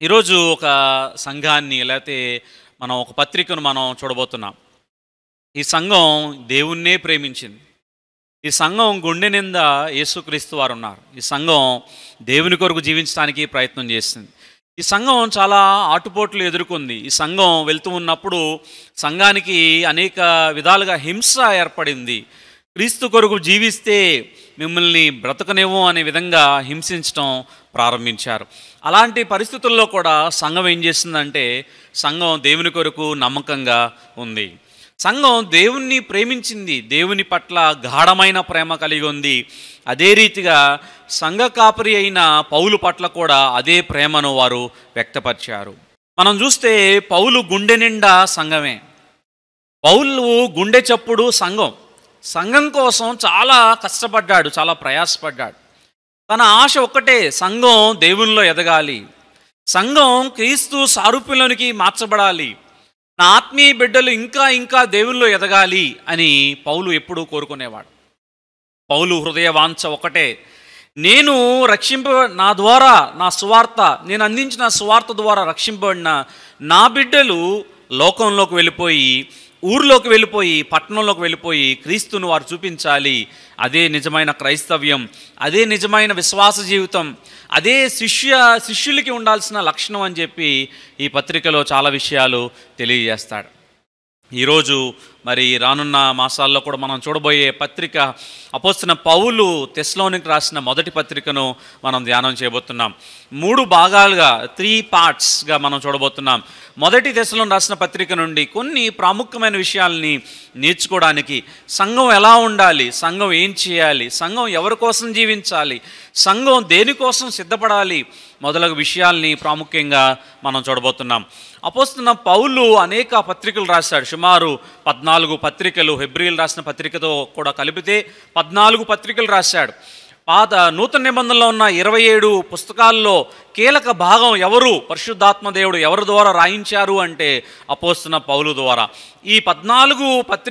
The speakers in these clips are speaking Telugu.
ఈరోజు ఒక సంఘాన్ని లేకపోతే మనం ఒక పత్రికను మనం చూడబోతున్నాం. ఈ సంఘం దేవుణ్ణే ప్రేమించింది. ఈ సంఘం గుండె నిండా యేసుక్రీస్తు వారు ఉన్నారు. ఈ సంఘం దేవుని కొరకు జీవించడానికి ప్రయత్నం చేసింది. ఈ సంఘం చాలా ఆటుపోట్లు ఎదుర్కొంది. ఈ సంఘం వెళ్తూ ఉన్నప్పుడు సంఘానికి అనేక విధాలుగా హింస ఏర్పడింది. క్రీస్తు కొరకు జీవిస్తే మిమ్మల్ని బ్రతకనివ్వం అనే విధంగా హింసించడం ప్రారంభించారు. అలాంటి పరిస్థితుల్లో కూడా సంఘం ఏం చేసిందంటే సంఘం దేవుని కొరకు నమ్మకంగా ఉంది. సంఘం దేవుణ్ణి ప్రేమించింది, దేవుని పట్ల గాఢమైన ప్రేమ కలిగి ఉంది. అదే రీతిగా సంఘ కాపరి అయిన పౌలు పట్ల కూడా అదే ప్రేమను వారు వ్యక్తపరిచారు. మనం చూస్తే పౌలు గుండె నిండా సంఘమే. పౌలు గుండె చప్పుడు సంఘం. సంఘం కోసం చాలా కష్టపడ్డాడు, చాలా ప్రయాసపడ్డాడు. తన ఆశ ఒక్కటే, సంఘం దేవునిలో ఎదగాలి, సంఘం క్రీస్తు సారూప్యంలోనికి మార్చబడాలి, నా ఆత్మీయ బిడ్డలు ఇంకా ఇంకా దేవునిలో ఎదగాలి అని పౌలు ఎప్పుడూ కోరుకునేవాడు. పౌలు హృదయ వాంఛ ఒకటే, నేను నా ద్వారా నా సువార్త, నేను అందించిన సువార్త ద్వారా రక్షింపబడిన నా బిడ్డలు లోకంలోకి వెళ్ళిపోయి, ఊర్లోకి వెళ్ళిపోయి, పట్టణంలోకి వెళ్ళిపోయి క్రీస్తును వారు చూపించాలి. అదే నిజమైన క్రైస్తవ్యం, అదే నిజమైన విశ్వాస జీవితం, అదే శిష్యులకి ఉండాల్సిన లక్షణం అని చెప్పి ఈ పత్రికలో చాలా విషయాలు తెలియజేస్తాడు. ఈరోజు మరి రానున్న మాసాల్లో కూడా మనం చూడబోయే పత్రిక అపోస్తలుడైన పౌలు తెస్సలోనికీయులకు రాసిన మొదటి పత్రికను మనం ధ్యానం చేయబోతున్నాం. 3 భాగాలుగా 3 పార్ట్స్గా మనం చూడబోతున్నాం. మొదటి తెస్సలోనికీయులకు రాసిన పత్రిక నుండి కొన్ని ప్రాముఖ్యమైన విషయాల్ని నేర్చుకోవడానికి, సంఘం ఎలా ఉండాలి, సంఘం ఏం చేయాలి, సంఘం ఎవరి కోసం జీవించాలి, సంఘం దేనికోసం సిద్ధపడాలి మొదలగు విషయాల్ని ప్రాముఖ్యంగా మనం చూడబోతున్నాం. అపోస్తలుడైన పౌలు అనేక పత్రికలు రాశాడు. సుమారు 14 పత్రికలు, హెబ్రీయులు రాసిన పత్రికతో కూడా కలిపితే 14 పత్రికలు రాశాడు. నూతన నిబంధనలో ఉన్న 27 పుస్తకాల్లో కీలక భాగం ఎవరు, పరిశుద్ధాత్మ దేవుడు ఎవరి ద్వారా రాయించారు అంటే అపోస్తలుడైన పౌలు ద్వారా. ఈ 14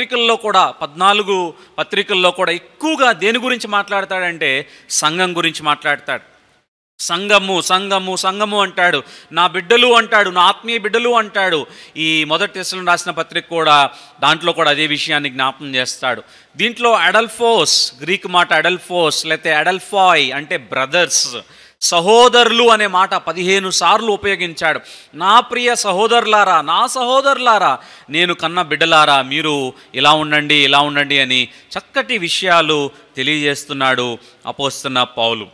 పత్రికల్లో కూడా ఎక్కువగా దేని గురించి మాట్లాడతాడంటే సంఘం గురించి మాట్లాడతాడు. సంఘము సంఘము సంఘము అంటాడు, నా బిడ్డలు అంటాడు, నా ఆత్మీయ బిడ్డలు అంటాడు. ఈ మొదటి తెస్సలోనికీయులకు రాసిన పత్రిక కూడా దాంట్లో కూడా అదే విషయాన్ని జ్ఞాపకం చేస్తాడు. దీంట్లో అడల్ఫోస్, గ్రీక్ మాట అడల్ఫోస్ లేకపోతే అడల్ఫాయ్ అంటే బ్రదర్స్, సహోదరులు అనే మాట 15 సార్లు ఉపయోగించాడు. నా ప్రియ సహోదరులారా, నా సహోదరులారా, నేను కన్న బిడ్డలారా, మీరు ఇలా ఉండండి ఇలా ఉండండి అని చక్కటి విషయాలు తెలియజేస్తున్నాడు అపోస్తలుడైన పౌలు.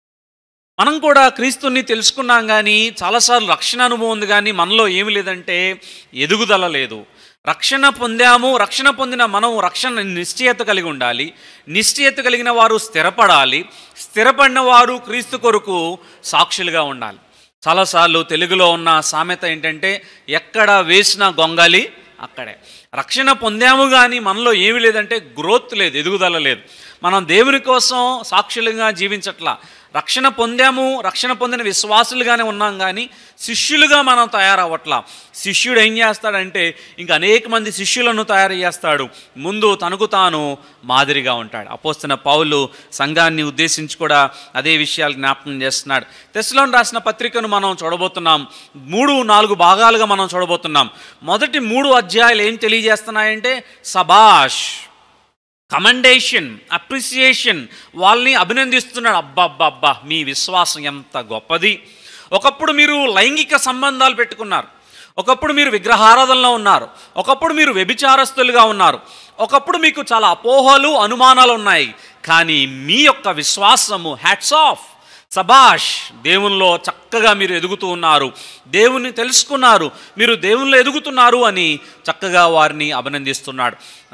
మనం కూడా క్రీస్తుని తెలుసుకున్నాం, కానీ చాలాసార్లు రక్షణ అనుభవం ఉంది, కానీ మనలో ఏమి లేదంటే ఎదుగుదల లేదు. రక్షణ పొందాము, రక్షణ పొందిన మనం రక్షణ నిశ్చయత కలిగి ఉండాలి. నిశ్చయత కలిగిన వారు స్థిరపడాలి, స్థిరపడిన వారు క్రీస్తు కొరకు సాక్షులుగా ఉండాలి. చాలాసార్లు తెలుగులో ఉన్న సామెత ఏంటంటే ఎక్కడ వేసిన గొంగలి అక్కడే. రక్షణ పొందాము కానీ మనలో ఏమి లేదంటే గ్రోత్ లేదు, ఎదుగుదల లేదు. మనం దేవుని కోసం సాక్షులుగా జీవించట్లా. రక్షణ పొందాము, రక్షణ పొందిన విశ్వాసులుగానే ఉన్నాం, కానీ శిష్యులుగా మనం తయారవ్వట్లా. శిష్యుడు ఏం చేస్తాడంటే ఇంకా అనేక మంది శిష్యులను తయారు చేస్తాడు, ముందు తనకు తాను మాదిరిగా ఉంటాడు. అపోస్తలుడైన పౌలు సంఘాన్ని ఉద్దేశించి కూడా అదే విషయాలు జ్ఞాపకం చేస్తున్నాడు. తెస్సలోనికీయులకు రాసిన పత్రికను మనం చూడబోతున్నాం. 3-4 భాగాలుగా మనం చూడబోతున్నాం. మొదటి 3 అధ్యాయాలు ఏం తెలియజేస్తున్నాయంటే సబాష్, కమెండేషన్, అప్రిసియేషన్, వాళ్ళని అభినందిస్తున్నాడు. అబ్బా మీ విశ్వాసం ఎంత గొప్పది. ఒకప్పుడు మీరు లైంగిక సంబంధాలు పెట్టుకున్నారు, ఒకప్పుడు మీరు విగ్రహారాధనలో ఉన్నారు, ఒకప్పుడు మీరు వ్యభిచారస్తులుగా ఉన్నారు, ఒకప్పుడు మీకు చాలా అపోహలు అనుమానాలు ఉన్నాయి, కానీ మీ యొక్క విశ్వాసము హ్యాట్స్ ఆఫ్, సబాష్, దేవునిలో చక్కగా మీరు ఎదుగుతూ ఉన్నారు, దేవుని తెలుసుకున్నారు, మీరు దేవునిలో ఎదుగుతున్నారు అని చక్కగా వారిని అభినందిస్తున్నాడు.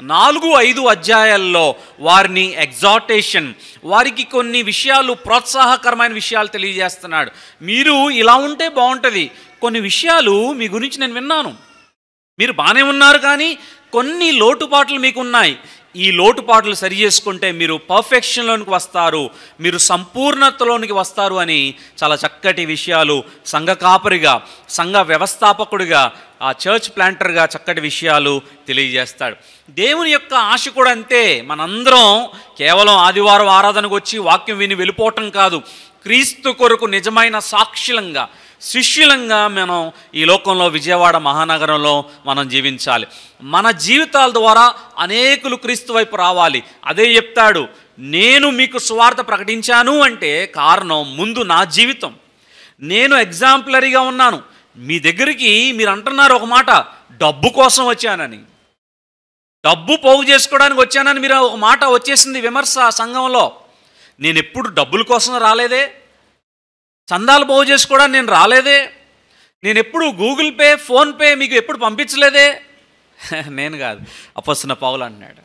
4-5 అధ్యాయాల్లో వారిని ఎగ్జార్టేషన్, వారికి కొన్ని విషయాలు, ప్రోత్సాహకరమైన విషయాలు తెలియజేస్తున్నాడు. మీరు ఇలా ఉంటే బాగుంటుంది, కొన్ని విషయాలు మీ గురించి నేను విన్నాను, మీరు బాగానే ఉన్నారు, కానీ కొన్ని లోటుపాట్లు మీకున్నాయి, ఈ లోటుపాట్లు సరి చేసుకుంటే మీరు పర్ఫెక్షన్లోనికి వస్తారు, మీరు సంపూర్ణతలోనికి వస్తారు అని చాలా చక్కటి విషయాలు సంఘ కాపరిగా, సంఘ వ్యవస్థాపకుడిగా, ఆ చర్చ్ ప్లాంటర్గా చక్కటి విషయాలు తెలియజేస్తాడు. దేవుని యొక్క ఆశ కూడా అంతే. మనందరం కేవలం ఆదివారం ఆరాధనకు వచ్చి వాక్యం విని వెళ్ళిపోవటం కాదు, క్రీస్తు కొరకు నిజమైన శిష్యులంగా మనం ఈ లోకంలో విజయవాడ మహానగరంలో మనం జీవించాలి. మన జీవితాల ద్వారా అనేకులు క్రీస్తు వైపు రావాలి. అదే చెప్తాడు, నేను మీకు సువార్త ప్రకటించాను అంటే కారణం ముందు నా జీవితం. నేను ఎగ్జాంపులరీగా ఉన్నాను. మీ దగ్గరికి మీరు అంటున్నారు ఒక మాట, డబ్బు కోసం వచ్చానని, డబ్బు పోగు చేసుకోవడానికి వచ్చానని మీరు ఒక మాట వచ్చేసింది విమర్శ సంఘంలో. నేను ఎప్పుడు డబ్బుల కోసం రాలేదే, చందాలు పోగు చేసుకోవడానికి నేను రాలేదే, నేను ఎప్పుడు గూగుల్ పే ఫోన్పే మీకు ఎప్పుడు పంపించలేదే. నేను కాదు, అపొస్తలుడైన పౌలు అన్నాడు,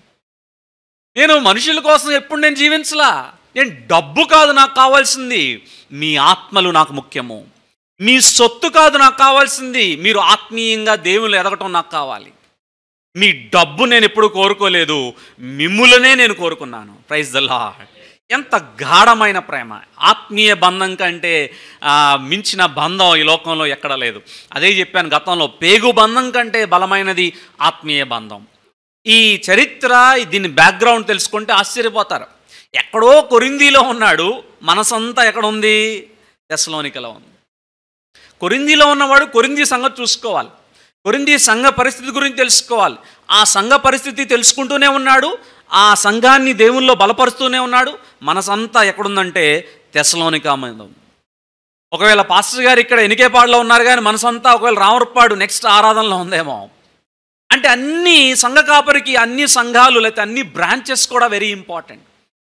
నేను మనుషుల కోసం ఎప్పుడు నేను జీవించలా. నేను డబ్బు కాదు నాకు కావాల్సింది, మీ ఆత్మలు నాకు ముఖ్యము. మీ సొత్తు కాదు నాకు కావాల్సింది, మీరు ఆత్మీయంగా దేవుళ్ళు ఎదగటం నాకు కావాలి. మీ డబ్బు నేను ఎప్పుడు కోరుకోలేదు, మిమ్ములనే నేను కోరుకున్నాను. Praise the lord. ఎంత గాఢమైన ప్రేమ! ఆత్మీయ బంధం కంటే మించిన బంధం ఈ లోకంలో ఎక్కడ లేదు. అదే చెప్పాను గతంలో, పేగు బంధం కంటే బలమైనది ఆత్మీయ బంధం. ఈ చరిత్ర, దీని బ్యాక్గ్రౌండ్ తెలుసుకుంటే ఆశ్చర్యపోతారు. ఎక్కడో కొరింథీలో ఉన్నాడు, మనసంతా ఎక్కడ ఉంది? తెస్సలోనికలో ఉంది. కొరింథీలో ఉన్నవాడు కొరింథీ సంగతి చూసుకోవాలి, కొరింథీ సంఘ పరిస్థితి గురించి తెలుసుకోవాలి. ఆ సంఘ పరిస్థితి తెలుసుకుంటూనే ఉన్నాడు, ఆ సంఘాన్ని దేవుల్లో బలపరుస్తూనే ఉన్నాడు. మనసంతా ఎక్కడుందంటే తెస్సలోనిక మీద. ఒకవేళ పాస్టర్ గారు ఇక్కడ ఎనికేపాడులో ఉన్నారు కానీ మనసంతా ఒకవేళ రామరపాడు నెక్స్ట్ ఆరాధనలో ఉందేమో. అంటే అన్ని సంఘ కాపరికి అన్ని సంఘాలు లేకపోతే అన్ని బ్రాంచెస్ కూడా వెరీ ఇంపార్టెంట్.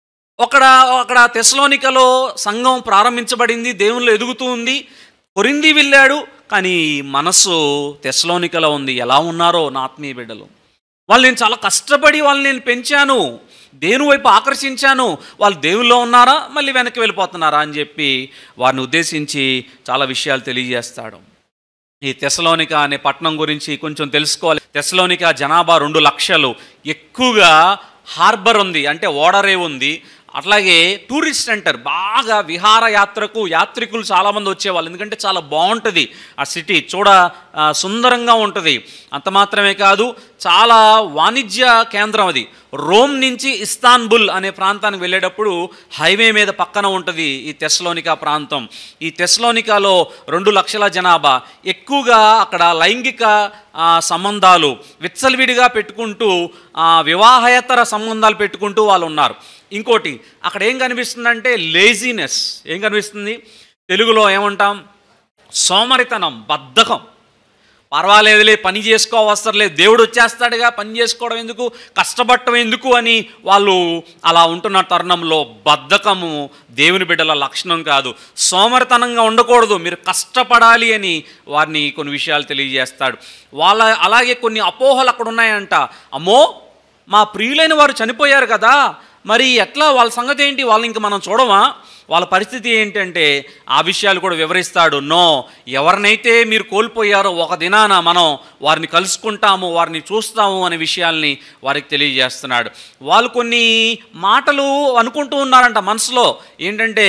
అక్కడ తెస్సలోనికలో సంఘం ప్రారంభించబడింది, దేవుళ్ళు ఎదుగుతూ ఉంది. కొరింథీ వెళ్ళాడు, కానీ మనస్సు తెస్సలోనికలో ఉంది. ఎలా ఉన్నారో నా ఆత్మీయ బిడ్డలు, వాళ్ళు నేను చాలా కష్టపడి వాళ్ళని నేను పెంచాను, దేవుని వైపు ఆకర్షించాను, వాళ్ళు దేవుల్లో ఉన్నారా మళ్ళీ వెనక్కి వెళ్ళిపోతున్నారా అని చెప్పి వారిని ఉద్దేశించి చాలా విషయాలు తెలియజేస్తాడు. ఈ తెస్సలోనిక అనే పట్టణం గురించి కొంచెం తెలుసుకోవాలి. తెస్సలోనిక జనాభా 2 లక్షలు, ఎక్కువగా హార్బర్ ఉంది, అంటే ఓడరేవు ఉంది. అట్లాగే టూరిస్ట్ సెంటర్, బాగా విహారయాత్రకు యాత్రికులు చాలామంది వచ్చేవాళ్ళు, ఎందుకంటే చాలా బాగుంటుంది ఆ సిటీ, సుందరంగా ఉంటుంది. అంత మాత్రమే కాదు, చాలా వాణిజ్య కేంద్రం అది. రోమ్ నుంచి ఇస్తాన్బుల్ అనే ప్రాంతానికి వెళ్ళేటప్పుడు హైవే మీద పక్కన ఉంటుంది ఈ తెస్సలోనిక ప్రాంతం. ఈ తెస్సలోనికలో 2 లక్షల జనాభా, ఎక్కువగా అక్కడ లైంగిక సంబంధాలు విచ్చలవిడిగా పెట్టుకుంటూ, వివాహేతర సంబంధాలు పెట్టుకుంటూ వాళ్ళు ఉన్నారు. ఇంకోటి, అక్కడ ఏం కనిపిస్తుందంటే లేజినెస్. ఏం కనిపిస్తుంది? తెలుగులో ఏమంటాం? సోమరితనం, బద్ధకం. పర్వాలేదులే, పని చేసుకోవసరం లేదు, దేవుడు వచ్చేస్తాడుగా, పని చేసుకోవడం ఎందుకు, కష్టపడటం ఎందుకు అని వాళ్ళు అలా ఉంటున్న తరుణంలో బద్ధకము దేవుని బిడ్డల లక్షణం కాదు. సోమరితనంగా ఉండకూడదు, మీరు కష్టపడాలి అని వారిని కొన్ని విషయాలు తెలియజేస్తాడు. అలాగే కొన్ని అపోహలు అక్కడ ఉన్నాయంట. అమ్మో, మా ప్రియులైన వారు చనిపోయారు కదా, మరి ఎట్లా, వాళ్ళ సంగతి ఏంటి, వాళ్ళని ఇంక మనం చూడమా, వాళ్ళ పరిస్థితి ఏంటంటే ఆ విషయాలు కూడా వివరిస్తాడు. నో, ఎవరినైతే మీరు కోల్పోయారో ఒక దినాన మనం వారిని కలుసుకుంటాము, వారిని చూస్తాము అనే విషయాల్ని వారికి తెలియజేస్తున్నాడు. వాళ్ళు కొన్ని మాటలు అనుకుంటూ ఉన్నారంట మనసులో, ఏంటంటే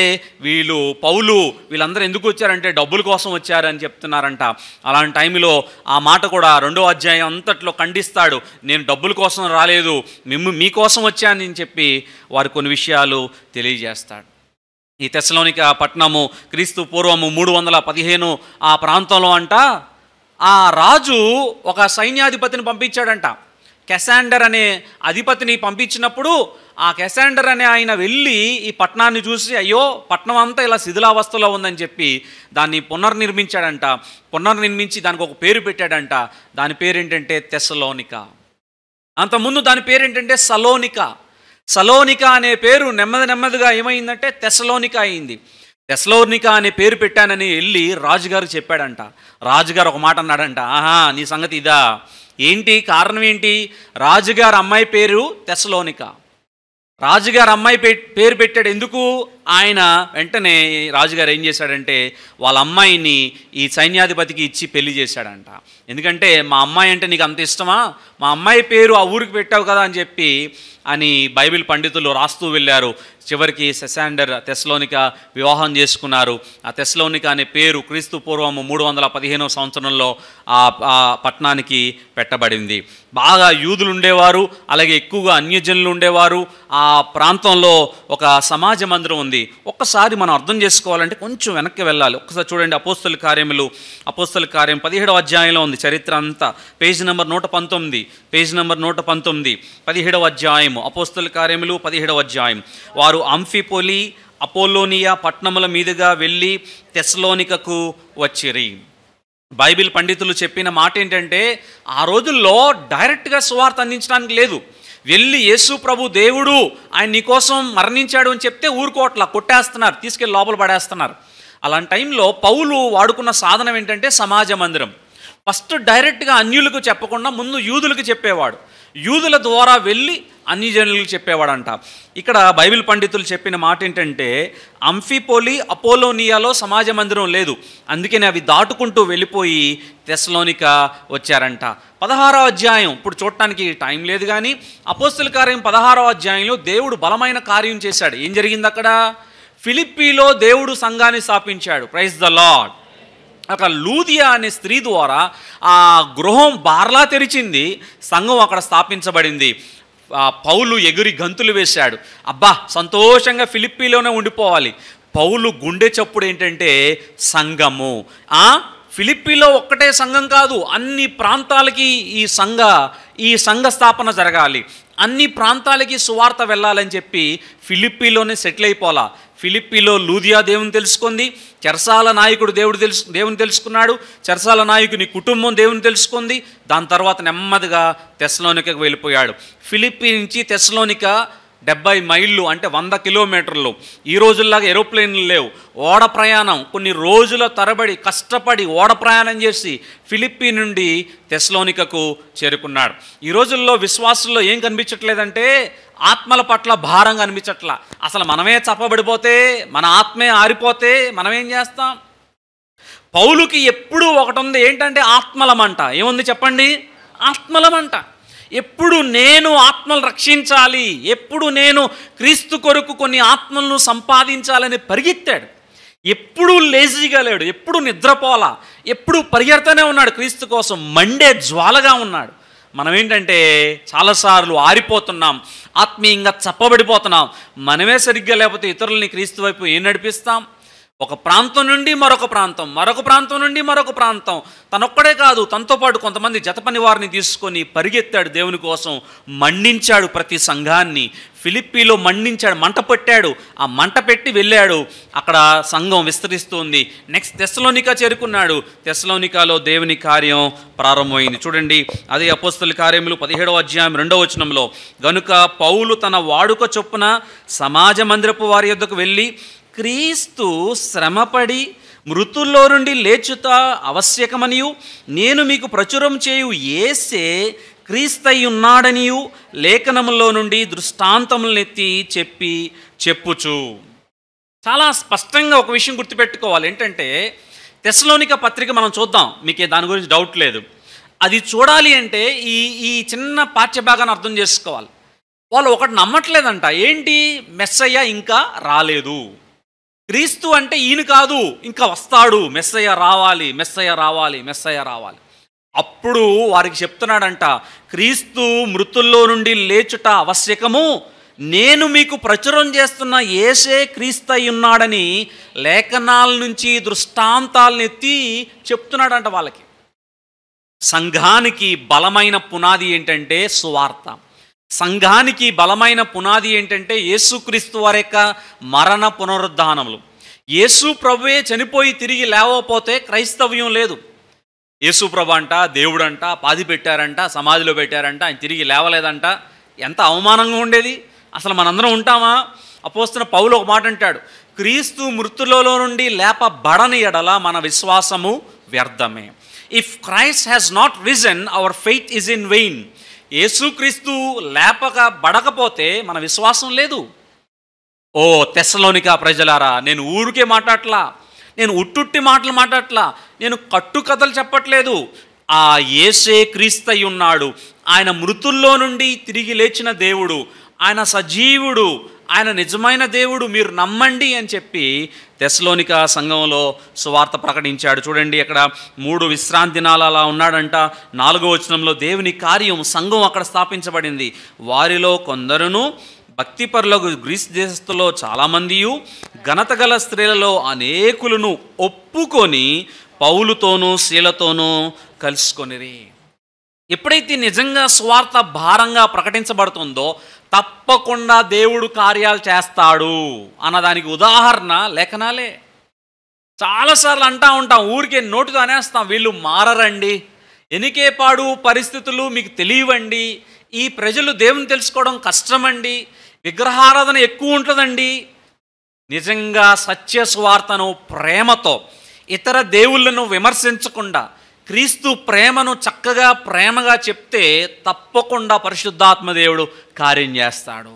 వీళ్ళందరూ ఎందుకు వచ్చారంటే డబ్బుల కోసం వచ్చారని చెప్తున్నారంట. అలాంటి టైంలో ఆ మాట కూడా 2వ అధ్యాయం అంతట్లో ఖండిస్తాడు. నేను డబ్బుల కోసం రాలేదు, మీకోసం వచ్చానని చెప్పి వారు కొన్ని విషయాలు తెలియజేస్తాడు. ఈ తెస్సలోనిక పట్టణము క్రీస్తు పూర్వము 315 ఆ ప్రాంతంలో అంట, ఆ రాజు ఒక సైన్యాధిపతిని పంపించాడంట. కెసాండర్ అనే అధిపతిని పంపించినప్పుడు ఆ కెసాండర్ అనే ఆయన వెళ్ళి ఈ పట్టణాన్ని చూసి, అయ్యో పట్టణం అంతా ఇలా శిథిలావస్థలో ఉందని చెప్పి దాన్ని పునర్నిర్మించాడంట. పునర్నిర్మించి దానికి ఒక పేరు పెట్టాడంట. దాని పేరేంటంటే తెస్సలోనిక. అంతకుముందు దాని పేరేంటంటే సలోనిక. సలోనిక అనే పేరు నెమ్మదిగా ఏమైందంటే తెస్సలోనిక అయింది. తెస్సలోనిక అనే పేరు పెట్టానని వెళ్ళి రాజుగారు చెప్పాడంట. రాజుగారు ఒక మాట అన్నాడంట, ఆహా, నీ సంగతి ఇదా, ఏంటి కారణం ఏంటి? రాజుగారు అమ్మాయి పేరు తెస్సలోనిక. రాజుగారు అమ్మాయి పేరు పెట్టాడు. ఎందుకు? ఆయన వెంటనే రాజుగారు ఏం చేశాడంటే వాళ్ళ అమ్మాయిని ఈ సైన్యాధిపతికి ఇచ్చి పెళ్లి చేశాడంట. ఎందుకంటే మా అమ్మాయి అంటే నీకు అంత ఇష్టమా, మా అమ్మాయి పేరు ఆ ఊరికి పెట్టావు కదా అని చెప్పి బైబిల్ పండితులు రాస్తూ వెళ్ళారు. చివరికి సెసాండర్ తెస్సలోనిక వివాహం చేసుకున్నారు. ఆ తెస్సలోనిక అనే పేరు క్రీస్తు పూర్వం 315వ సంవత్సరంలో ఆ పట్టణానికి పెట్టబడింది. బాగా యూదులు ఉండేవారు, అలాగే ఎక్కువగా అన్యజనులు ఉండేవారు. ఆ ప్రాంతంలో ఒక సమాజ మందిరం ఉంది. ఒక్కసారి మనం అర్థం చేసుకోవాలంటే కొంచెం వెనక్కి వెళ్ళాలి. ఒక్కసారి చూడండి, అపోస్తల కార్యం 17వ అధ్యాయంలో ఉంది చరిత్ర అంతా. పేజ్ నెంబర్ 119, 17వ అధ్యాయము, అపోస్తల కార్యములు 17వ అధ్యాయం. వారు అంఫిపొలి, అపోలోనియా పట్టణముల మీదుగా వెళ్ళి తెస్సలోనికకు వచ్చిరి. బైబిల్ పండితులు చెప్పిన మాట ఏంటంటే, ఆ రోజుల్లో డైరెక్ట్గా సువార్త అందించడానికి లేదు. వెళ్ళి యేసు ప్రభు దేవుడు, ఆయన నీకోసం మరణించాడు అని చెప్తే ఊరుకోట్లా, కొట్టేస్తున్నారు, తీసుకెళ్ళి లోపల పడేస్తున్నారు. అలాంటి టైంలో పౌలు వాడుకున్న సాధనం ఏంటంటే సమాజ మందిరం. ఫస్ట్ డైరెక్ట్గా అన్యులకు చెప్పకుండా ముందు యూదులకు చెప్పేవాడు. యూదుల ద్వారా వెళ్ళి అన్ని జనులకు చెప్పేవాడంట. ఇక్కడ బైబిల్ పండితులు చెప్పిన మాట ఏంటంటే, అంఫిపోలి, అపోలోనియాలో సమాజ మందిరం లేదు, అందుకని అవి దాటుకుంటూ వెళ్ళిపోయి తెస్సలోనిక వచ్చారంట. 16వ అధ్యాయం ఇప్పుడు చూడటానికి టైం లేదు, కానీ అపోస్తల కార్యం 16వ అధ్యాయంలో దేవుడు బలమైన కార్యం చేశాడు. ఏం జరిగింది అక్కడ? ఫిలిప్పీలో దేవుడు సంఘాన్ని స్థాపించాడు. Praise the lord. అక్కడ లూదియా అనే స్త్రీ ద్వారా ఆ గృహం బార్లా తెరిచింది, సంఘం అక్కడ స్థాపించబడింది. పౌలు ఎగిరి గంతులు వేశాడు. అబ్బా, సంతోషంగా ఫిలిప్పీలోనే ఉండిపోవాలి. పౌలు గుండె చప్పుడు ఏంటంటే సంఘము. ఫిలిప్పీలో ఒక్కటే సంఘం కాదు, అన్ని ప్రాంతాలకి ఈ సంఘ స్థాపన జరగాలి, అన్ని ప్రాంతాలకి సువార్త వెళ్ళాలని చెప్పి ఫిలిప్పీలోనే సెటిల్ అయిపోలా. ఫిలిప్పీలో లూదియా దేవుని తెలుసుకుంది, చెరసాల నాయకుడు దేవుని తెలుసుకున్నాడు, చెరసాల నాయకుని కుటుంబం దేవుని తెలుసుకుంది. దాని తర్వాత నెమ్మదిగా తెస్సలోనికకు వెళ్ళిపోయాడు. ఫిలిప్పీ నుంచి తెస్సలోనిక 70 మైళ్ళు, అంటే 100 కిలోమీటర్లు. ఈ రోజుల్లాగా ఏరోప్లేన్లు లేవు. ఓడ ప్రయాణం, కొన్ని రోజుల తరబడి కష్టపడి ఓడ ప్రయాణం చేసి ఫిలిప్పీ నుండి తెస్సలోనికకు చేరుకున్నాడు. ఈ రోజుల్లో విశ్వాసుల్లో ఏం కనిపించట్లేదంటే ఆత్మల పట్ల భారం కనిపించట్లా. అసలు మనమే చప్పబడిపోతే, మన ఆత్మే ఆరిపోతే మనం ఏం చేస్తాం? పౌలుకి ఎప్పుడూ ఒకటి ఉంది, ఏంటంటే ఆత్మలమంట. ఏముంది చెప్పండి? ఆత్మలమంట. ఎప్పుడు నేను ఆత్మలు రక్షించాలి, ఎప్పుడు నేను క్రీస్తు కొరకు కొన్ని ఆత్మలను సంపాదించాలని పరిగెత్తాడు. ఎప్పుడూ లేజీగా లేడు, ఎప్పుడు నిద్రపోలా, ఎప్పుడు పరిగెడుతూనే ఉన్నాడు క్రీస్తు కోసం. మండే జ్వాలగా ఉన్నాడు. మనం ఏంటంటే చాలాసార్లు ఆరిపోతున్నాం, ఆత్మీయంగా చప్పబడిపోతున్నాం. మనమే సరిగ్గా లేకపోతే ఇతరులని క్రీస్తు వైపు ఏం నడిపిస్తాం? ఒక ప్రాంతం నుండి మరొక ప్రాంతం, మరొక ప్రాంతం నుండి మరొక ప్రాంతం. తనొక్కడే కాదు, తనతో పాటు కొంతమంది జతపని వారిని తీసుకొని పరిగెత్తాడు దేవుని కోసం. మండించాడు ప్రతి సంఘాన్ని. ఫిలిప్పీలో మండించాడు, మంట పెట్టాడు. ఆ మంట పెట్టి వెళ్ళాడు. అక్కడ సంఘం విస్తరిస్తుంది. నెక్స్ట్ తెస్సలోనిక చేరుకున్నాడు. తెస్సలోనికలో దేవుని కార్యం ప్రారంభమైంది. చూడండి, అదే అపోస్తల కార్యములు 17వ అధ్యాయం 2వ వచనంలో, గనుక పౌలు తన వాడుక చొప్పున సమాజ మందిరపు వారి యొద్దకు వెళ్ళి, క్రీస్తు శ్రమపడి మృతుల్లో నుండి లేచుట ఆవశ్యకమనియు, నేను మీకు ప్రచురం చేయు యేసే క్రీస్తయి ఉన్నాడనియు లేఖనములో నుండి దృష్టాంతములనెత్తి చెప్పుచు. చాలా స్పష్టంగా ఒక విషయం గుర్తుపెట్టుకోవాలి. ఏంటంటే తెస్సలోనిక పత్రిక మనం చూద్దాం, మీకే దాని గురించి డౌట్ లేదు. అది చూడాలి అంటే ఈ చిన్న పాఠ్యభాగాన్ని అర్థం చేసుకోవాలి. వాళ్ళు ఒకటి నమ్మట్లేదంట. ఏంటి? మెస్సయ్య ఇంకా రాలేదు. క్రీస్తు అంటే ఈయన కాదు, ఇంకా వస్తాడు, మెస్సయ్య రావాలి, మెస్సయ్య రావాలి, మెస్సయ్య రావాలి. అప్పుడు వారికి చెప్తున్నాడంట, క్రీస్తు మృతుల్లో నుండి లేచుట ఆవశ్యకము, నేను మీకు ప్రచురం చేస్తున్న యేసే క్రీస్తు అయి ఉన్నాడని లేఖనాల నుంచి దృష్టాంతాలను ఎత్తి చెప్తున్నాడంట వాళ్ళకి. సంఘానికి బలమైన పునాది ఏంటంటే సువార్త. సంఘానికి బలమైన పునాది ఏంటంటే యేసుక్రీస్తు వారి యొక్క మరణ పునరుద్ధానములు. యేసు ప్రభువే చనిపోయి తిరిగి లేవకపోతే క్రైస్తవ్యం లేదు. యేసు ప్రభు అంట, దేవుడంట, పాది పెట్టారంట, సమాధిలో పెట్టారంట, ఆయన తిరిగి లేవలేదంట. ఎంత అవమానంగా ఉండేది. అసలు మనందరం ఉంటామా? అపోస్తలుడైన పౌలు ఒక మాట అంటాడు, క్రీస్తు మృతులలో నుండి లేపబడని ఎడల మన విశ్వాసము వ్యర్థమే. If Christ has not risen our faith is in vain. యేసుక్రీస్తు లేపబడకపోతే మన విశ్వాసం లేదు. ఓ తెస్సలోనిక ప్రజలారా, నేను ఊరికే మాట్లాడట్లా, నేను ఉట్టుట్టి మాటలు మాట్లాడట్లా, నేను కట్టుకథలు చెప్పట్లేదు. ఆ యేసే క్రీస్తయి ఉన్నాడు. ఆయన మృతుల్లో నుండి తిరిగి లేచిన దేవుడు, ఆయన సజీవుడు, ఆయన నిజమైన దేవుడు, మీరు నమ్మండి అని చెప్పి తెస్సలోనిక సంఘంలో సువార్త ప్రకటించాడు. చూడండి, అక్కడ 3 విశ్రాంతి దినాలు అలా ఉన్నాడంట. 4వ వచనంలో దేవుని కార్యం, సంఘం అక్కడ స్థాపించబడింది. వారిలో కొందరును భక్తిపరులకు గ్రీస్ దేశస్తులో చాలామందియు ఘనత గల స్త్రీలలో అనేకులను ఒప్పుకొని పౌలుతోనూ శీలతోనూ కలుసుకొనిరి. ఎప్పుడైతే నిజంగా సువార్త భారంగా ప్రకటించబడుతుందో తప్పకుండా దేవుడు కార్యాలు చేస్తాడు అన్నదానికి ఉదాహరణ లేఖనాలే. చాలాసార్లు అంటూ ఉంటాం, ఊరికే నోటితో అనేస్తాం, వీళ్ళు మారరండి, ఎనికేపాడు పరిస్థితులు మీకు తెలియవండి, ఈ ప్రజలు దేవుని తెలుసుకోవడం కష్టమండి, విగ్రహారాధన ఎక్కువ ఉంటుందండి. నిజంగా సత్య సువార్తను ప్రేమతో, ఇతర దేవుళ్ళను విమర్శించకుండా క్రీస్తు ప్రేమను చక్కగా ప్రేమగా చెప్తే తప్పకుండా పరిశుద్ధాత్మ దేవుడు కార్యం చేస్తాడు.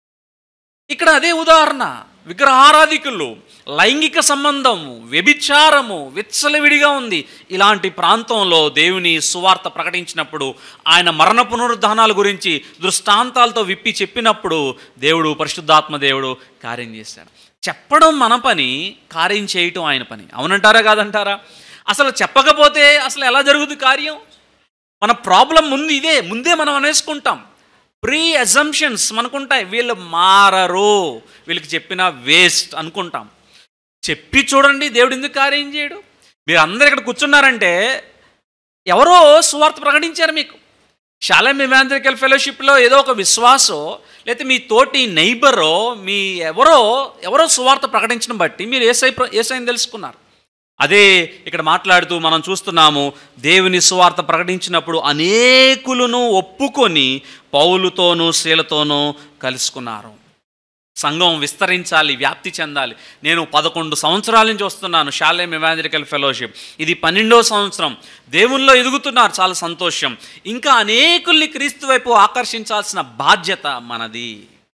ఇక్కడ అదే ఉదాహరణ. విగ్రహారాధికులు, లైంగిక సంబంధము, వ్యభిచారము విచ్చలవిడిగా ఉంది. ఇలాంటి ప్రాంతంలో దేవుని సువార్త ప్రకటించినప్పుడు, ఆయన మరణ పునరుద్ధానాల గురించి దృష్టాంతాలతో విప్పి చెప్పినప్పుడు దేవుడు, పరిశుద్ధాత్మ దేవుడు కార్యం చేశాడు. చెప్పడం మన పని, కార్యం చేయటం ఆయన పని. అవునంటారా కాదంటారా? అసలు చెప్పకపోతే అసలు ఎలా జరుగుతుంది కార్యం? మన ప్రాబ్లం ముందు ఇదే, ముందే మనం అనేసుకుంటాం. Pre assumptions మనకుంటాయి. వీళ్ళు మారరు, వీళ్ళకి చెప్పిన వేస్ట్ అనుకుంటాం. చెప్పి చూడండి, దేవుడు ఎందుకు కార్యం చేయడు? మీరు అందరు ఇక్కడ కూర్చున్నారంటే ఎవరో సువార్త ప్రకటించారు మీకు. షాలేం ఇవాంజలికల్ ఫెలోషిప్లో ఏదో ఒక విశ్వాసో, లేకపోతే మీ తోటి నైబరో, మీ ఎవరో సువార్త ప్రకటించడం బట్టి మీరు ఏసైని తెలుసుకున్నారు. అదే ఇక్కడ మాట్లాడుతూ మనం చూస్తున్నాము, దేవుని సువార్త ప్రకటించినప్పుడు అనేకులను ఒప్పుకొని పౌలుతోనూ శీలతోనూ కలుసుకున్నారు. సంఘం విస్తరించాలి, వ్యాప్తి చెందాలి. నేను 11 సంవత్సరాల నుంచి వస్తున్నాను షాలేం ఇవాంజలికల్ ఫెలోషిప్. ఇది 12వ సంవత్సరం. దేవుల్లో ఎదుగుతున్నారు, చాలా సంతోషం. ఇంకా అనేకుల్ని క్రీస్తు వైపు ఆకర్షించాల్సిన బాధ్యత మనది.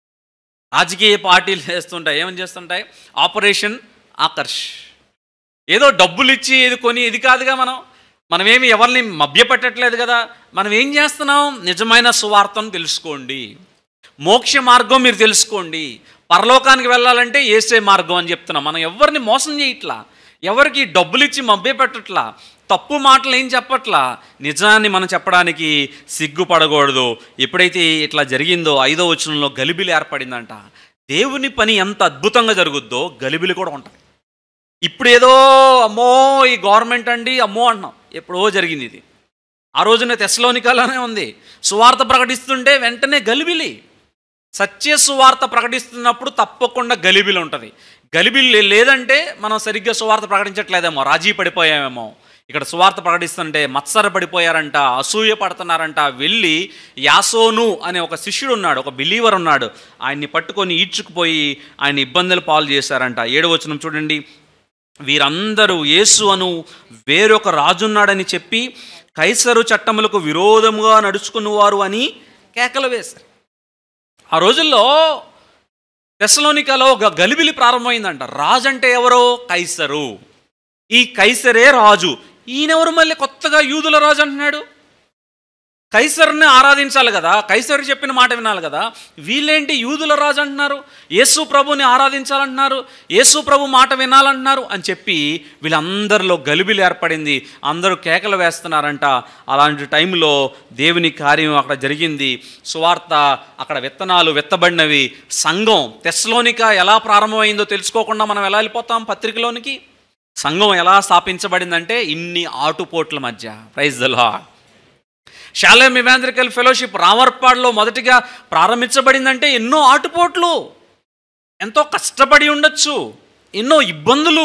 రాజకీయ పార్టీలు చేస్తుంటాయి, ఏమని చేస్తుంటాయి? ఆపరేషన్ ఆకర్ష్. ఏదో డబ్బులు ఇచ్చి ఏది కొని, ఇది కాదుగా. మనమేమి ఎవరిని మభ్యపెట్టట్లేదు కదా. మనం ఏం చేస్తున్నాం? నిజమైన సువార్తను తెలుసుకోండి, మోక్ష మార్గం మీరు తెలుసుకోండి, పరలోకానికి వెళ్ళాలంటే యేసే మార్గం అని చెప్తున్నాం. మనం ఎవరిని మోసం చేయట్లా, ఎవరికి డబ్బులు ఇచ్చి మభ్యపెట్టట్లా, తప్పు మాటలు ఏం చెప్పట్లా. నిజాన్ని మనం చెప్పడానికి సిగ్గుపడకూడదు. ఎప్పుడైతే ఇట్లా జరిగిందో 5వ వచనంలో గలిబిలి ఏర్పడిందంట. దేవుని పని ఎంత అద్భుతంగా జరుగుద్దో గలిబిలి కూడా ఉంటుంది. ఇప్పుడు ఏదో అమ్మో ఈ గవర్నమెంట్ అండి అమ్మో అంటున్నాం, ఎప్పుడో జరిగింది ఇది. ఆ రోజున తెస్సలోనికలోనే ఉంది. సువార్త ప్రకటిస్తుంటే వెంటనే గలిబిలి. సత్య సువార్త ప్రకటిస్తున్నప్పుడు తప్పకుండా గలిబిలి ఉంటుంది. గలిబిలి లేదంటే మనం సరిగ్గా సువార్త ప్రకటించట్లేదేమో, రాజీ పడిపోయామేమో. ఇక్కడ సువార్త ప్రకటిస్తుంటే మత్సర పడిపోయారంట, అసూయ పడుతున్నారంట. వెళ్ళి యాసోను అనే ఒక శిష్యుడు ఉన్నాడు, ఒక బిలీవర్ ఉన్నాడు, ఆయన్ని పట్టుకొని ఈడ్చుకుపోయి ఆయన ఇబ్బందులు పాలు చేశారంట. 7వ వచనం చూడండి. వీరందరూ యేసు అను వేరొక రాజున్నాడని చెప్పి కైసరు చట్టములకు విరోధముగా నడుచుకున్నవారు అని కేకలు వేశారు. ఆ రోజుల్లో తెస్సలోనికలో ఒక గలిబిలి ప్రారంభమైందంట. రాజు అంటే ఎవరో? కైసరు. ఈ కైసరే రాజు. ఈయనెవరు మళ్ళీ కొత్తగా యూదుల రాజు అంటున్నాడు? కైసర్ని ఆరాధించాలి కదా, కైసరు చెప్పిన మాట వినాలి కదా. వీళ్ళేంటి యూదుల రాజు అంటున్నారు, యేసు ప్రభుని ఆరాధించాలంటున్నారు, యేసు ప్రభు మాట వినాలంటున్నారు అని చెప్పి వీళ్ళందరిలో గలిబిలి ఏర్పడింది. అందరూ కేకలు వేస్తున్నారంట. అలాంటి టైంలో దేవుని కార్యం అక్కడ జరిగింది. సువార్త అక్కడ విత్తనాలు విత్తబడినవి. సంఘం తెస్సలోనిక ఎలా ప్రారంభమైందో తెలుసుకోకుండా మనం ఎలా వెళ్ళిపోతాం పత్రికలోనికి? సంఘం ఎలా స్థాపించబడిందంటే ఇన్ని ఆటుపోట్ల మధ్య. Praise the lord. Shalem evangelical fellowship రామర్పాడులో మొదటిగా ప్రారంభించబడిందంటే ఎన్నో ఆటుపోట్లు, ఎంతో కష్టపడి ఉండొచ్చు, ఎన్నో ఇబ్బందులు,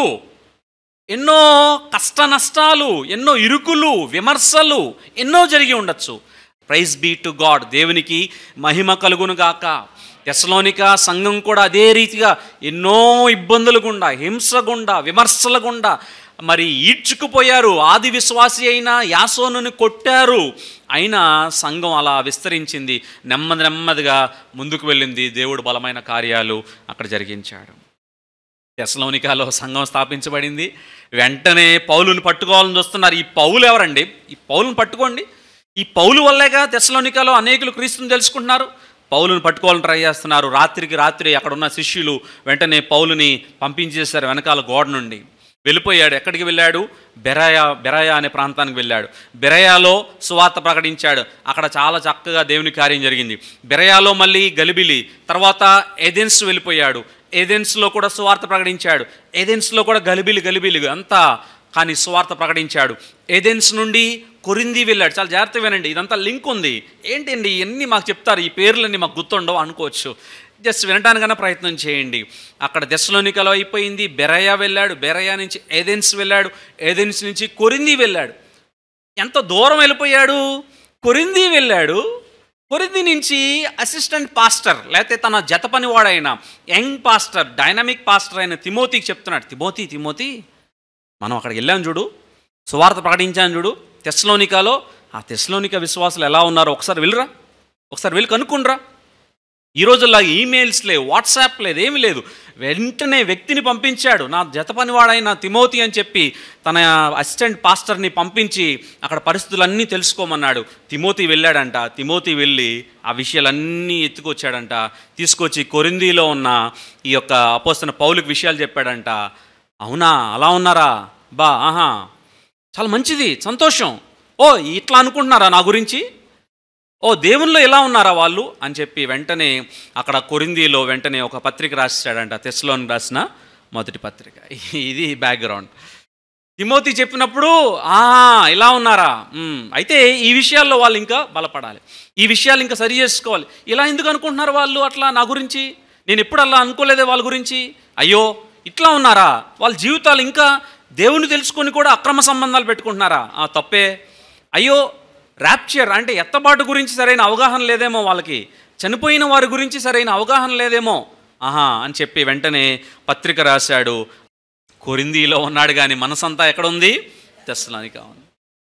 ఎన్నో కష్ట నష్టాలు, ఎన్నో ఇరుకులు, విమర్శలు ఎన్నో జరిగి ఉండొచ్చు. Praise be to God. దేవునికి మహిమ కలుగును గాక. తెస్సలోనిక సంఘం కూడా అదే రీతిగా ఎన్నో ఇబ్బందులు గుండా, హింస గుండా, విమర్శల గుండా మరి ఈడ్చుకుపోయారు. ఆది విశ్వాసి అయిన యాసోనుని కొట్టారు. అయినా సంఘం అలా విస్తరించింది, నెమ్మదిగా ముందుకు వెళ్ళింది. దేవుడు బలమైన కార్యాలు అక్కడ జరిగించాడు. తెస్సలోనికలో సంఘం స్థాపించబడింది. వెంటనే పౌలుని పట్టుకోవాలని చూస్తున్నారు. ఈ పౌలు ఎవరండి? ఈ పౌలుని పట్టుకోండి. ఈ పౌలు వల్లేగా తెస్సలోనికలో అనేకులు క్రీస్తుని తెలుసుకుంటున్నారు. పౌలుని పట్టుకోవాలని ట్రై చేస్తున్నారు. రాత్రికి రాత్రి అక్కడ ఉన్న శిష్యులు వెంటనే పౌలుని పంపించేశారు వెనకాల గోడ నుండి. వెళ్ళిపోయాడు. ఎక్కడికి వెళ్ళాడు? బెరయా అనే ప్రాంతానికి వెళ్ళాడు. బెరయాలో సువార్త ప్రకటించాడు. అక్కడ చాలా చక్కగా దేవుని కార్యం జరిగింది. బెరయాలో మళ్ళీ గలిబిలి, తర్వాత ఏథెన్స్ వెళ్ళిపోయాడు. ఏథెన్స్లో కూడా సువార్త ప్రకటించాడు. ఏథెన్స్లో కూడా గలిబిలి అంతా, కానీ సువార్త ప్రకటించాడు. ఏథెన్స్ నుండి కొరింథీ వెళ్ళాడు. చాలా జాగ్రత్త వినండి, ఇదంతా లింక్ ఉంది. ఏంటండి ఇవన్నీ మాకు చెప్తారు, ఈ పేర్లన్నీ మాకు గుర్తుండవు అనుకోవచ్చు. జస్ట్ వినటానికన్నా ప్రయత్నం చేయండి. అక్కడ దెస్సలోనికలో అయిపోయింది. బెరయా వెళ్ళాడు. బెరయా నుంచి ఏథెన్స్ వెళ్ళాడు. ఏథెన్స్ నుంచి కొరింథీ వెళ్ళాడు. ఎంత దూరం వెళ్ళిపోయాడు? కొరింథీ వెళ్ళాడు. కొరింథీ నుంచి అసిస్టెంట్ పాస్టర్, లేకపోతే తన జత పనివాడైన యంగ్ పాస్టర్, డైనమిక్ పాస్టర్ అయిన తిమోతికి చెప్తున్నాడు, తిమోతి మనం అక్కడికి వెళ్ళాం చూడు, సువార్త ప్రకటించాను చూడు తెస్సలోనికాలో. ఆ తెస్సలోనిక విశ్వాసులు ఎలా ఉన్నారో ఒకసారి వెళ్ళి కనుక్కుండ్రా. ఈ రోజుల్లో ఈమెయిల్స్ లేవు, వాట్సాప్ లేదు, ఏమీ లేదు. వెంటనే వ్యక్తిని పంపించాడు, నా జత పనివాడైన తిమోతి అని చెప్పి తన అసిస్టెంట్ పాస్టర్ని పంపించి అక్కడ పరిస్థితులన్నీ తెలుసుకోమన్నాడు. తిమోతి వెళ్ళాడంట. తిమోతి వెళ్ళి ఆ విషయాలన్నీ ఎత్తుకొచ్చాడంట. తీసుకొచ్చి కొరింథీలో ఉన్న ఈ యొక్క అపోస్తలుడైన పౌలుకి విషయాలు చెప్పాడంట. అవునా, అలా ఉన్నారా, ఆహా, చాలా మంచిది, సంతోషం. ఓ ఇట్లా అనుకుంటున్నారా నా గురించి, ఓ దేవునిలో ఎలా ఉన్నారా వాళ్ళు అని చెప్పి వెంటనే అక్కడ కొరింథీలో వెంటనే ఒక పత్రిక రాశాడంట, తెస్సలోనికి రాసిన మొదటి పత్రిక. ఇది బ్యాక్గ్రౌండ్. తిమోతి చెప్పినప్పుడు ఇలా ఉన్నారా, అయితే ఈ విషయాల్లో వాళ్ళు ఇంకా బలపడాలి, ఈ విషయాలు ఇంకా సరి చేసుకోవాలి. ఇలా ఎందుకు అనుకుంటున్నారు వాళ్ళు అట్లా నా గురించి, నేను ఎప్పుడు అలా అనుకోలేదే వాళ్ళ గురించి. అయ్యో ఇట్లా ఉన్నారా, వాళ్ళ జీవితాలు ఇంకా దేవుని తెలుసుకొని కూడా అక్రమ సంబంధాలు పెట్టుకుంటున్నారా, తప్పే. అయ్యో ర్యాప్చర్ అంటే ఎత్తబాటు గురించి సరైన అవగాహన లేదేమో వాళ్ళకి, చనిపోయిన వారి గురించి సరైన అవగాహన లేదేమో అని చెప్పి వెంటనే పత్రిక రాశాడు. కొరింథీలో ఉన్నాడు కానీ మనసంతా ఎక్కడుంది? తెస్సలోనిక ఉంది.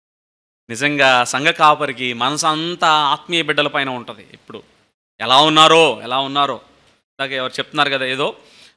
నిజంగా సంఘ కాపరికి మనసంతా ఆత్మీయ బిడ్డల పైన ఉంటుంది. ఇప్పుడు ఎలా ఉన్నారో ఇందాక ఎవరు చెప్తున్నారు కదా, ఏదో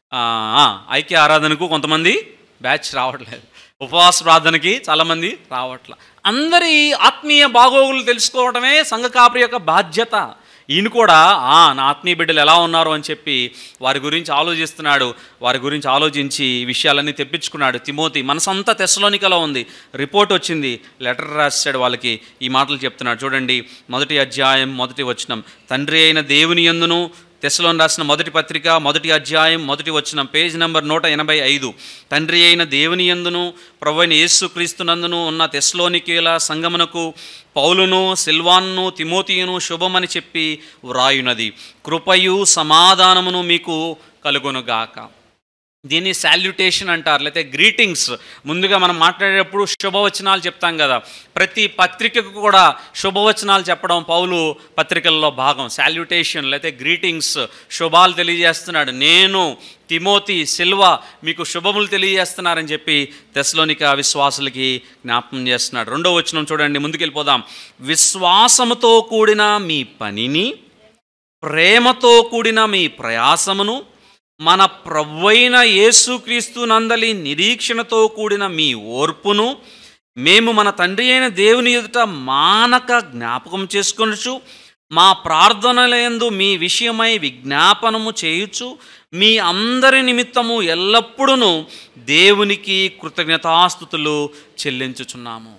ఐక్య ఆరాధనకు కొంతమంది బ్యాచ్ రావట్లేదు, ఉపవాస ప్రార్థనకి చాలామంది రావట్ల. అందరి ఆత్మీయ బాగోగులు తెలుసుకోవడమే సంఘ కాపరి యొక్క బాధ్యత. ఈయన కూడా నా ఆత్మీయ బిడ్డలు ఎలా ఉన్నారు అని చెప్పి వారి గురించి ఆలోచిస్తున్నాడు. వారి గురించి ఆలోచించి విషయాలన్నీ తెప్పించుకున్నాడు. తిమోతి మనసంతా తెస్సలోనికలో ఉంది. రిపోర్ట్ వచ్చింది, లెటర్ రాశాడు వాళ్ళకి. ఈ మాటలు చెప్తున్నాడు చూడండి. 1వ అధ్యాయం 1వ వచనం. తండ్రి అయిన దేవుని యందును, తెస్సలోని రాసిన మొదటి పత్రిక 1వ అధ్యాయం 1వ వచనం, పేజ్ నెంబర్ 185. తండ్రి అయిన దేవుని యందును ప్రభువైన యేసుక్రీస్తునందును ఉన్న తెస్సలోనికేల సంగమునకు పౌలును, సిల్వానును, తిమోతియును శుభమని చెప్పి వ్రాయునది. కృపయు సమాధానమును మీకు కలుగునుగాక. దీన్ని సాల్యుటేషన్ అంటారు, లేకపోతే గ్రీటింగ్స్. ముందుగా మనం మాట్లాడేటప్పుడు శుభవచనాలు చెప్తాం కదా, ప్రతి పత్రికకు కూడా శుభవచనాలు చెప్పడం పౌలు పత్రికల్లో భాగం. సాల్యుటేషన్ లేకపోతే గ్రీటింగ్స్, శుభాలు తెలియజేస్తున్నాడు. నేను, తిమోతి, సిల్వా మీకు శుభములు తెలియజేస్తున్నారని చెప్పి తెస్సలోనిక విశ్వాసులకి జ్ఞాపకం చేస్తున్నాడు. 2వ వచనం చూడండి, ముందుకెళ్ళిపోదాం. విశ్వాసముతో కూడిన మీ పనిని, ప్రేమతో కూడిన మీ ప్రయాసమును, మన ప్రభువైన యేసుక్రీస్తు నందలి నిరీక్షణతో కూడిన మీ ఓర్పును మేము మన తండ్రి అయిన దేవుని ఎదుట మానక జ్ఞాపకం చేసుకొనుచు, మా ప్రార్థనలందు మీ విషయమై విజ్ఞాపనము చేయుచు, మీ అందరి నిమిత్తము ఎల్లప్పుడూ దేవునికి కృతజ్ఞతాస్తుతులు చెల్లించుచున్నాము.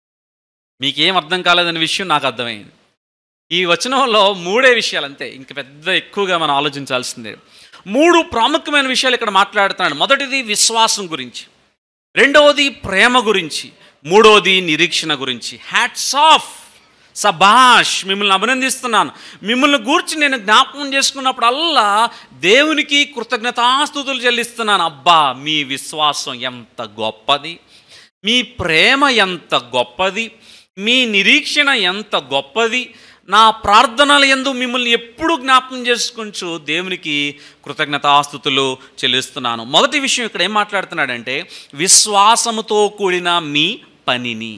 మీకేం అర్థం కాలేదనే విషయం నాకు అర్థమైంది. ఈ వచనంలో 3 విషయాలు అంతే, ఇంక పెద్ద ఎక్కువగా మనం ఆలోచించాల్సిందే. 3 ప్రాముఖ్యమైన విషయాలు ఇక్కడ మాట్లాడుతున్నాడు. మొదటిది విశ్వాసం గురించి, రెండవది ప్రేమ గురించి, మూడవది నిరీక్షణ గురించి. హ్యాట్స్ ఆఫ్, సబాష్, మిమ్మల్ని అభినందిస్తున్నాను. మిమ్మల్ని గూర్చి నేను జ్ఞాపకం చేసుకున్నప్పుడల్లా దేవునికి కృతజ్ఞతాస్తుతులు చెల్లిస్తున్నాను. అబ్బా, మీ విశ్వాసం ఎంత గొప్పది, మీ ప్రేమ ఎంత గొప్పది, మీ నిరీక్షణ ఎంత గొప్పది. నా ప్రార్థనల యందు మిమ్మల్ని ఎప్పుడు జ్ఞాపకం చేసుకుంటూ దేవునికి కృతజ్ఞతాస్తుతులు చెల్లిస్తున్నాను. మొదటి విషయం ఇక్కడ ఏం మాట్లాడుతున్నాడంటే విశ్వాసముతో కూడిన మీ పనిని.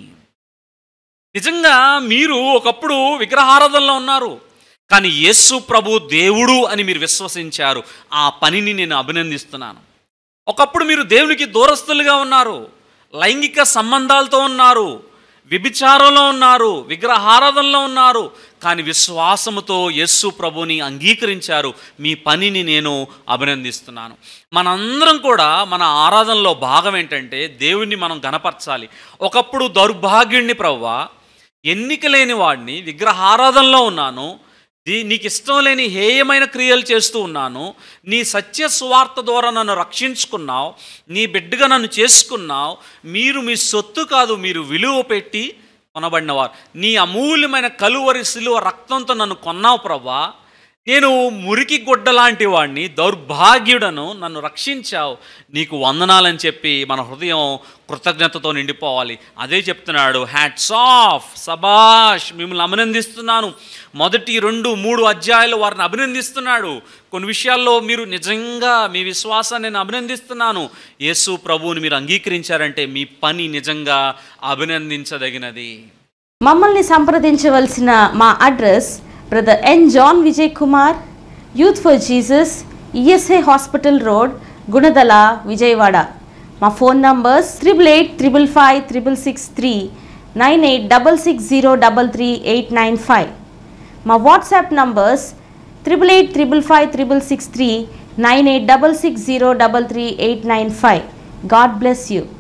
నిజంగా మీరు ఒకప్పుడు విగ్రహారాధనలో ఉన్నారు, కానీ యేసు ప్రభు దేవుడు అని మీరు విశ్వసించారు. ఆ పనిని నేను అభినందిస్తున్నాను. ఒకప్పుడు మీరు దేవునికి దూరస్తులుగా ఉన్నారు, లైంగిక సంబంధాలతో ఉన్నారు, వ్యభిచారంలో ఉన్నారు, విగ్రహారాధనలో ఉన్నారు, కానీ విశ్వాసముతో యేసు ప్రభుని అంగీకరించారు. మీ పనిని నేను అభినందిస్తున్నాను. మనందరం కూడా మన ఆరాధనలో భాగం ఏంటంటే దేవుణ్ణి మనం గణపరచాలి. ఒకప్పుడు దౌర్భాగ్యుణ్ణి ప్రభువా, ఎన్నిక లేని వాడిని, విగ్రహారాధనలో ఉన్నాను, నీకు ఇష్టం లేని హేయమైన క్రియలు చేస్తూ ఉన్నాను, నీ సత్య సువార్త ద్వారా నన్ను రక్షించుకున్నావు, నీ బిడ్డగా నన్ను చేసుకున్నావు, మీరు మీ సొత్తు కాదు, మీరు విలువ పెట్టి కొనబడినవారు, నీ అమూల్యమైన కలువరి శిలువ రక్తంతో నన్ను కొన్నావు ప్రభా, నేను మురికి గుడ్డ లాంటి వాడిని, దౌర్భాగ్యుడను, నన్ను రక్షించావు, నీకు వందనాలని చెప్పి మన హృదయం కృతజ్ఞతతో నిండిపోవాలి. అదే చెప్తున్నాడు, హ్యాట్స్ ఆఫ్, సబాష్, మిమ్మల్ని అభినందిస్తున్నాను. మొదటి 2-3 అధ్యాయాలు వారిని అభినందిస్తున్నాడు. కొన్ని విషయాల్లో మీరు నిజంగా మీ విశ్వాసాన్ని నేను అభినందిస్తున్నాను. యేసు ప్రభువుని మీరు అంగీకరించారంటే మీ పని నిజంగా అభినందించదగినది. మమ్మల్ని సంప్రదించవలసిన మా address brother N John Vijay Kumar, youth for Jesus, ESI hospital road, Gunadala, Vijayawada. మా ఫోన్ నంబర్స్ 88555663, 9866033895. మా WhatsApp numbers 88555663, 9866033895. God bless you.